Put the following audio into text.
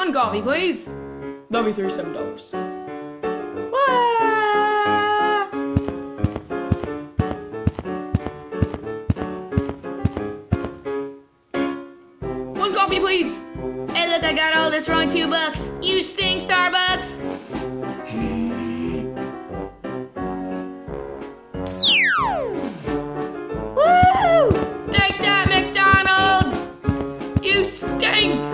One coffee, please. That'll be $37. One coffee, please. Hey, look, I got all this for only $2. You stink, Starbucks. Woo! Take that, McDonald's. You stink.